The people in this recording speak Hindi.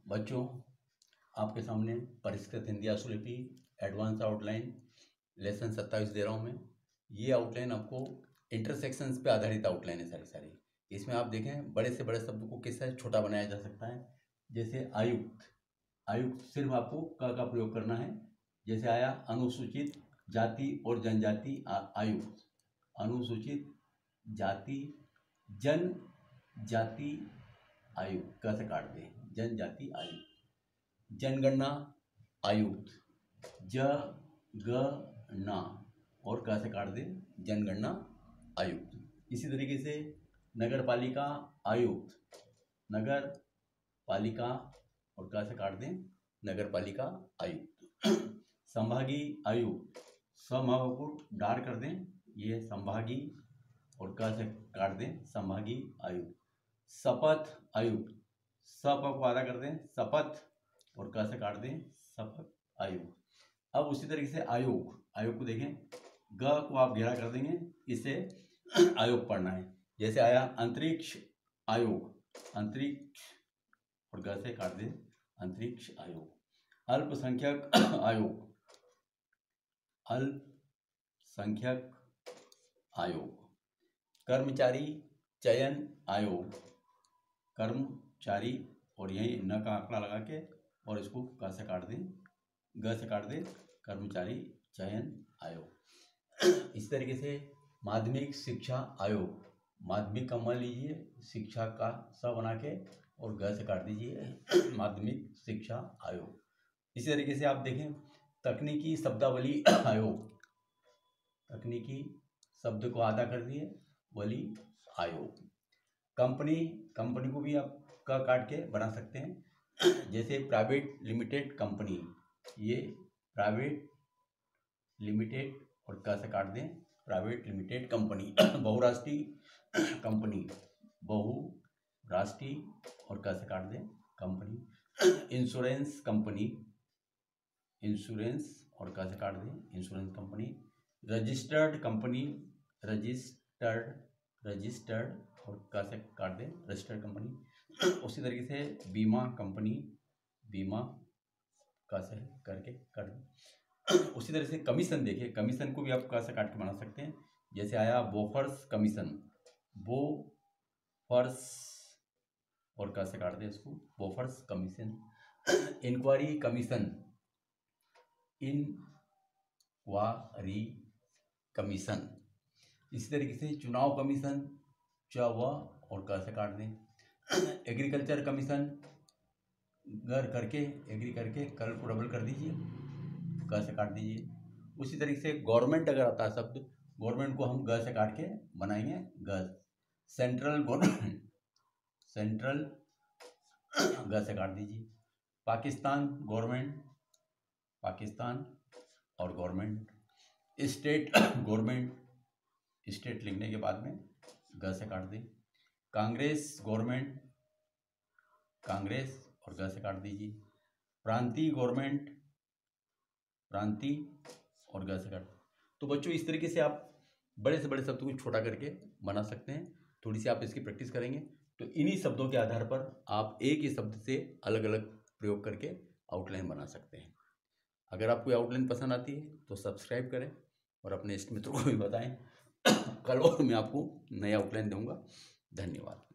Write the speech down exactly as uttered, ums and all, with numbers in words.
बच्चों, आपके सामने परिष्कृत हिंदी आशुलिपि एडवांस आउटलाइन लेसन सत्ताईस दे रहा हूँ मैं। ये आउटलाइन आपको इंटरसेक्शंस पे आधारित आउटलाइन है सारी सारी। इसमें आप देखें बड़े से बड़े शब्द को किस तरह छोटा बनाया जा सकता है। जैसे आयुक्त, आयुक्त सिर्फ आपको क का प्रयोग करना है। जैसे आया अनुसूचित जाति और जनजाति आयुक्त, अनुसूचित जाति जनजाति आयुक्त कैसे काट दें, जनजाति आयुक्त। जनगणना आयुक्त, ज ग ना और कैसे काट दें, जनगणना आयुक्त। इसी तरीके से नगर पालिका आयुक्त, नगर पालिका और कैसे काट दें, नगर पालिका आयुक्त। संभागी आयुक्त, संभाग को डार कर दें, ये संभागी और कैसे काट दें, संभागी आयुक्त। शपथ आयुक्त, सप को आधा कर दें, शपथ और कैसे काट दें, शपथ आयुक्त। अब उसी तरीके से आयोग, आयोग को देखें, ग को आप घेरा कर देंगे, इसे आयोग पढ़ना है। जैसे आया अंतरिक्ष आयोग, अंतरिक्ष और ग से काट दें, अंतरिक्ष आयोग। अल्पसंख्यक आयोग, अल्पसंख्यक आयोग। कर्मचारी चयन आयोग, कर्मचारी और यही न का आंकड़ा लगा के और इसको क से काट दें, ग से काट दें, कर्मचारी चयन आयोग। इस तरीके से माध्यमिक शिक्षा आयोग, माध्यमिक का मान लीजिए, शिक्षा का स बना के और ग से काट दीजिए, माध्यमिक शिक्षा आयोग। इसी तरीके से आप देखें तकनीकी शब्दावली आयोग, तकनीकी शब्द को आधा कर दिए, वली आयोग। कंपनी, कंपनी को भी आप का काट के बना सकते हैं। जैसे प्राइवेट लिमिटेड कंपनी, ये प्राइवेट लिमिटेड और का से काट दें, प्राइवेट लिमिटेड कंपनी। बहुराष्ट्रीय कंपनी, बहुराष्ट्रीय और का से काट दें, कंपनी। इंश्योरेंस कंपनी, इंश्योरेंस और का से काट दें, insurance company. Registered company, registered, registered और का से काट दें, रजिस्टर्ड कंपनी। उसी तरीके से बीमा कंपनी, बीमा का से करके कर दें। उसी तरह से कमीशन, देखिए कमीशन को भी आप का से काट के बना सकते हैं। जैसे आया बोफर्स कमीशन, बोफर्स और का से काट दें इसको, Bofors commission. Inquiry commission, inquiry commission. इसी तरीके से चुनाव कमीशन, च व और का से काट दें। एग्रीकल्चर कमीशन, गर करके एग्री करके कल को डबल कर दीजिए, ग से काट दीजिए। उसी तरीके से गवर्नमेंट अगर आता है शब्द, गवर्नमेंट को हम ग से काट के बनाएंगे ग। सेंट्रल गवर्नमेंट, सेंट्रल ग से काट दीजिए। पाकिस्तान गवर्नमेंट, पाकिस्तान और गवर्नमेंट। स्टेट गवर्नमेंट, स्टेट लिखने के बाद में ग से काट दें। कांग्रेस गवर्नमेंट, कांग्रेस और ग से काट दीजिए। प्रांतीय गवर्नमेंट, प्रांतीय और ग से काट। तो बच्चों इस तरीके से आप बड़े से बड़े शब्दों को छोटा करके बना सकते हैं। थोड़ी सी आप इसकी प्रैक्टिस करेंगे तो इन्हीं शब्दों के आधार पर आप एक ही शब्द से अलग अलग प्रयोग करके आउटलाइन बना सकते हैं। अगर आपको आउटलाइन पसंद आती है तो सब्सक्राइब करें और अपने इष्ट मित्रों को भी बताएं। कल और मैं आपको नया आउटलाइन दूंगा। धन्यवाद।